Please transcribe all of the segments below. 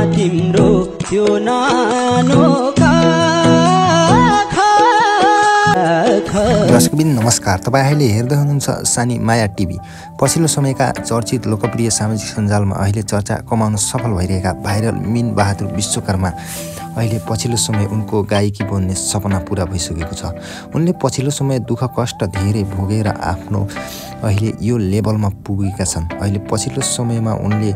तिम्रो त्यो नानो दर्शकबिन नमस्कार। तपाईं अहिले हेर्दै हुनुहुन्छ सानी माया टिभी। पछिल्लो समयका चर्चित लोकप्रिय सामाजिक सञ्जालमा अहिले चर्चा कमाउन सफल भइरहेका भाइरल मीन बहादुर विश्वकर्मा अहिले पछिल्लो समय उनको गायकी बन्ने सपना पूरा भइसकेको छ। उनले पछिल्लो समय दुःख कष्ट धेरै भोगेर आफ्नो अहिले यो लेभलमा पुगेका छन्। अहिले पछिल्लो समयमा उनले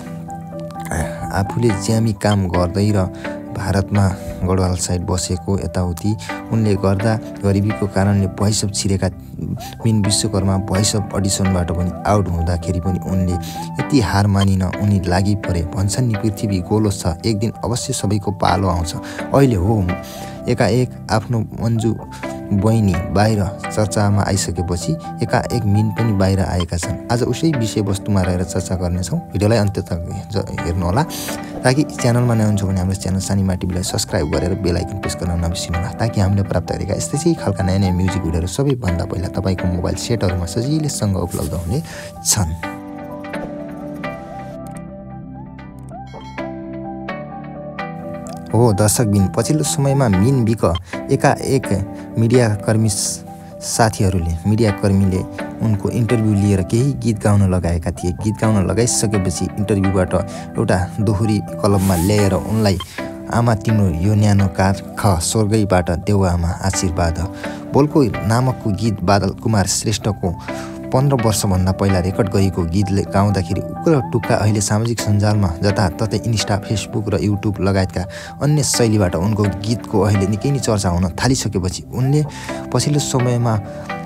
आफूले ज्यामी काम गर्दै र भारतमा गढवाल साइड बसेको यताउति उनले गर्दा गरिबीको कारणले भोइस अफ छिरेका मीन विश्वकर्मा भोइस अफ अडिसनबाट पनि आउट हुँदाखेरि पनि उनले यति हार मानिन उनी लागि परे। भन्छन् नि पृथ्वी गोलो छ, एक दिन अवश्य सबैको पालो आउँछ। अहिले हो एकाएक आफ्नो मन्जु बहिनी बाहिर चर्चामा आइसकेपछि एकाएक मीन पनि बाहिर आएका छन्। आज उसै विषयवस्तुमा रहेर चर्चा गर्नेछौँ। भिडियोलाई अन्त्य तक हेर्नुहोला। ताकि च्यानलमा नहुनुहुन्छ भने हाम्रो च्यानल सानी माया टिभीलाई सब्सक्राइब गरेर बेल आइकन प्रेस गर्न नबिर्सिनुहोला, ताकि हामीले प्राप्त गरेका यस्तै खालका नयाँ नयाँ म्युजिक भिडियोहरू सबैभन्दा पहिला तपाईँको मोबाइल सेटहरूमा सजिलैसँग उपलब्ध हुने छन्। हो दर्शकबिन, पछिल्लो समयमा मीन बिक एकाएक मीडियाकर्मीले उनको इन्टरभ्यू लिएर केही गीत गाउन लगाएका थिए। गीत गाउन लगाइसकेपछि इन्टरभ्यूबाट एउटा दोहोरी कलममा ल्याएर उनलाई आमा तिम्रो यो न्यानो ख स्वर्गैबाट देऊ आमा आशीर्वाद बोलको नामकको गीत बादल कुमार श्रेष्ठको 15 वर्षभन्दा पहिला रेकर्ड गरिएको गीतले गाउँदाखेरि उग्र टुक्का अहिले सामाजिक सञ्जालमा जताततै इन्स्टा, फेसबुक र युट्युब लगायतका अन्य शैलीबाट उनको गीतको अहिले निकै नै चर्चा हुन थालिसकेपछि उनले पछिल्लो समयमा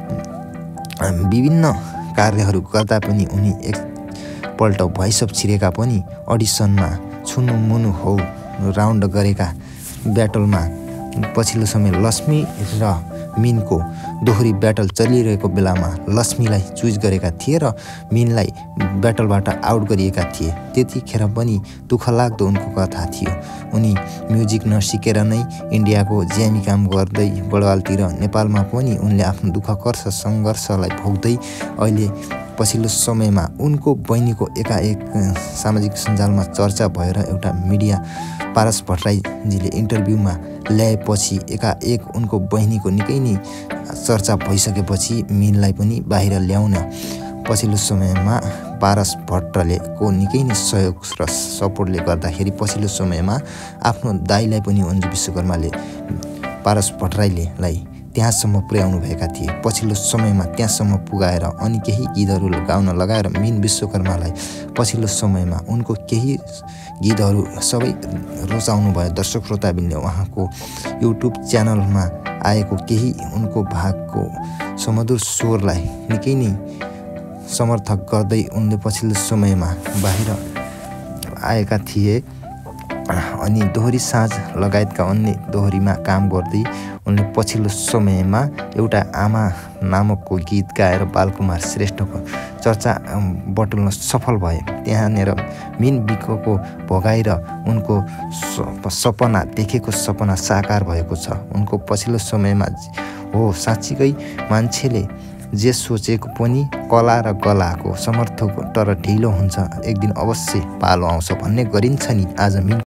विभिन्न कार्यहरू गर्दा पनि उनी एकपल्ट भोइस अफ छिरेका पनि अडिसनमा छुनु मुनु हौ राउन्ड गरेका ब्याटलमा पछिल्लो समय लक्ष्मी र मीनको दोहोरी ब्याटल चलिरहेको बेलामा लक्ष्मीलाई चुज गरेका थिए र मीनलाई ब्याटलबाट आउट गरिएका थिए। त्यतिखेर पनि दुःखलाग्दो उनको कथा थियो। उनी म्युजिक नसिकेर नै इन्डियाको ज्यामी काम गर्दै गढवालतिर नेपालमा पनि उनले आफ्नो दुःख कष्ट सङ्घर्षलाई भोग्दै अहिले पछिल्लो समयमा उनको बहिनीको एकाएक सामाजिक सञ्जालमा चर्चा भएर एउटा मिडिया पारस भट्टराईजीले इन्टरभ्यूमा ल्याएपछि एकाएक उनको बहिनीको निकै नै चर्चा भइसकेपछि मीनलाई पनि बाहिर ल्याउन पछिल्लो समयमा पारस भट्टले को निकै नै सहयोग र सपोर्टले गर्दाखेरि पछिल्लो समयमा आफ्नो दाइलाई पनि अन्जु विश्वकर्माले पारस भट्टराईलाई त्यहाँसम्म पुर्याउनु भएका थिए। पछिल्लो समयमा त्यहाँसम्म पुगाएर अनि केही गीतहरू गाउन लगाएर मीन विश्वकर्मालाई पछिल्लो समयमा उनको केही गीतहरू सबै रुचाउनु भयो। दर्शक श्रोताबिनले उहाँको युट्युब च्यानलमा आएको केही उनको भागको सुमधुर स्वरलाई निकै नै समर्थक गर्दै उनले पछिल्लो समयमा बाहिर आएका थिए अनि दोहोरी साँझ लगायतका अन्य दोहोरीमा काम गर्दै उनले पछिल्लो समयमा एउटा आमा नामकको गीत गाएर बालकुमार श्रेष्ठको चर्चा बटुल्न सफल भए। त्यहाँनिर मीन बिकको भोगाई र उनको सपना देखेको सपना साकार भएको छ। उनको पछिल्लो समयमा हो साँच्चीकै मान्छेले जे सोचेको पनि कला र गलाको समर्थक तर ढिलो हुन्छ, एक दिन अवश्य पालो आउँछ भन्ने गरिन्छ नि। आज मीन